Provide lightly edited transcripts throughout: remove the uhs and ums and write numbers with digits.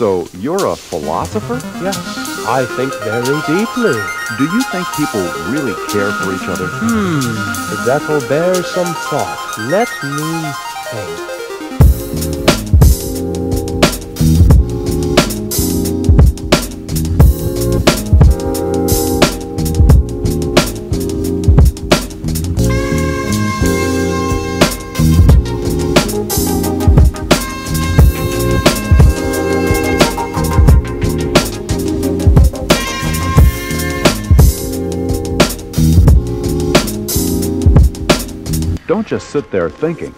So, you're a philosopher? Yes, I think very deeply. Do you think people really care for each other? That'll bear some thought. Let me think. Don't just sit there thinking.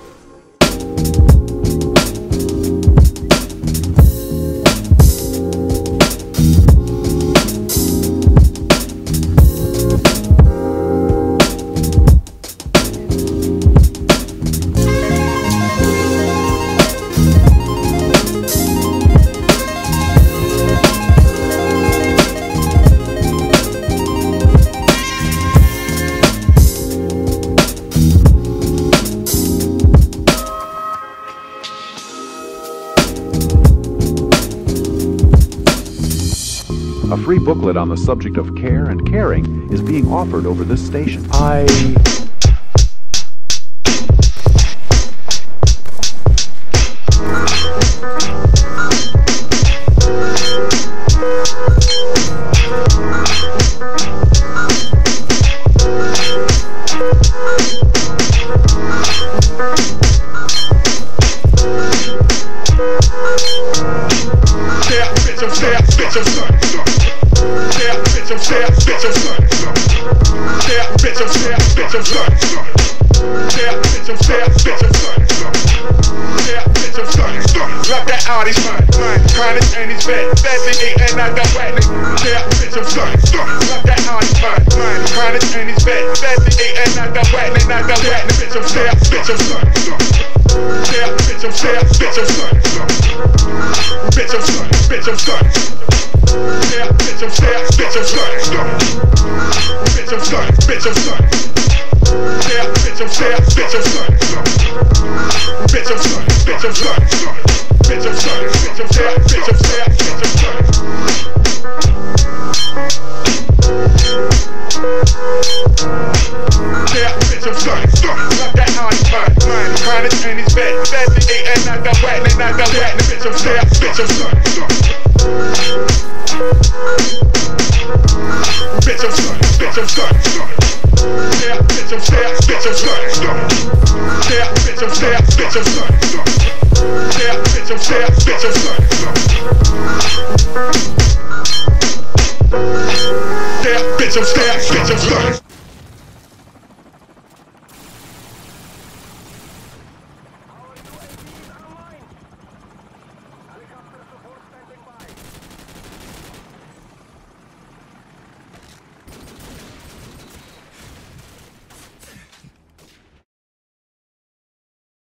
A free booklet on the subject of care and caring is being offered over this station. Bitch,